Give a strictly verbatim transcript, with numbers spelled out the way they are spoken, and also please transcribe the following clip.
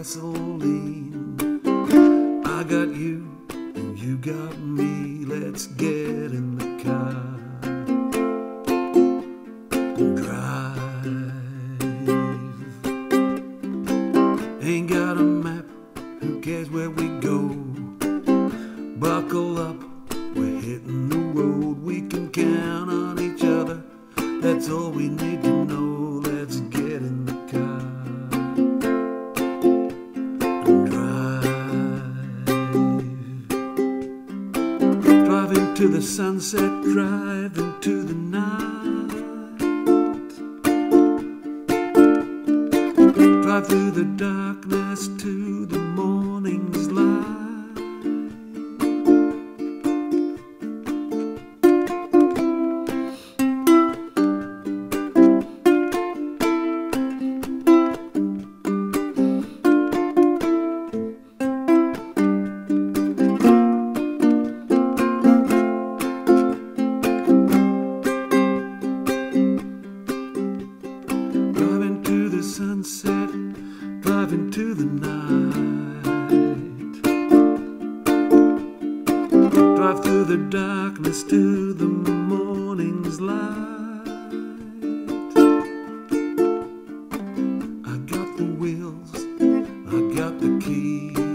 gasoline. I got you and you got me. Let's get in the car and drive. Ain't got a map, who cares where we go? Buckle up, we're hitting the road. We can count on each other, that's all we need to know. Let's get in the car and drive. Drive into the sunset, drive into the night. Drive through the darkness to the morning's light. Sunset, drive into the night. Drive through the darkness to the morning's light. I got the wheels, I got the keys.